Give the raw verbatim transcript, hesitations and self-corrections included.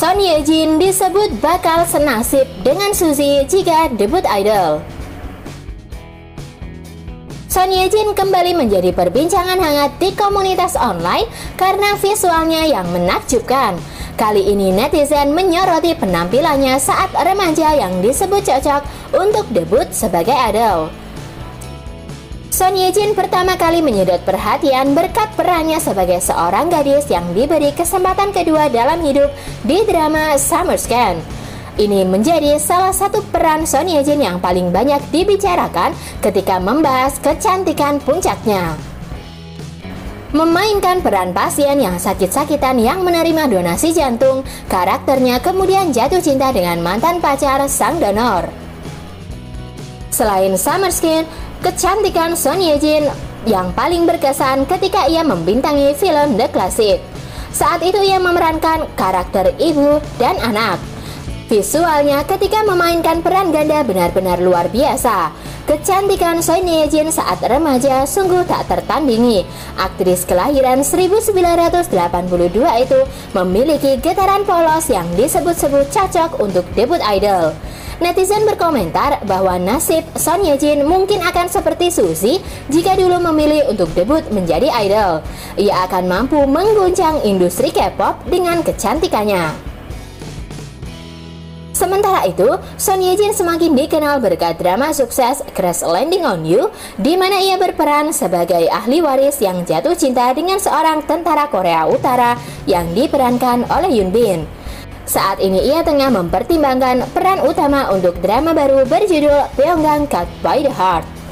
Son Ye Jin disebut bakal senasib dengan Suzy jika debut idol. Son Ye Jin kembali menjadi perbincangan hangat di komunitas online karena visualnya yang menakjubkan. Kali ini netizen menyoroti penampilannya saat remaja yang disebut cocok untuk debut sebagai idol. Son Ye Jin pertama kali menyedot perhatian berkat perannya sebagai seorang gadis yang diberi kesempatan kedua dalam hidup di drama Summer Scan. Ini menjadi salah satu peran Son Ye Jin yang paling banyak dibicarakan ketika membahas kecantikan puncaknya. Memainkan peran pasien yang sakit-sakitan yang menerima donasi jantung, karakternya kemudian jatuh cinta dengan mantan pacar sang donor. Selain Summer Skin, kecantikan Son Ye Jin yang paling berkesan ketika ia membintangi film The Classic. Saat itu ia memerankan karakter ibu dan anak. Visualnya ketika memainkan peran ganda benar-benar luar biasa. Kecantikan Son Ye Jin saat remaja sungguh tak tertandingi. Aktris kelahiran seribu sembilan ratus delapan puluh dua itu memiliki getaran polos yang disebut-sebut cocok untuk debut idol. Netizen berkomentar bahwa nasib Son Ye Jin mungkin akan seperti Suzy jika dulu memilih untuk debut menjadi idol. Ia akan mampu mengguncang industri K-pop dengan kecantikannya. Sementara itu, Son Ye Jin semakin dikenal berkat drama sukses Crash Landing on You, di mana ia berperan sebagai ahli waris yang jatuh cinta dengan seorang tentara Korea Utara yang diperankan oleh Yoon Bin. Saat ini ia tengah mempertimbangkan peran utama untuk drama baru berjudul Pyongyang Caught by the Heart.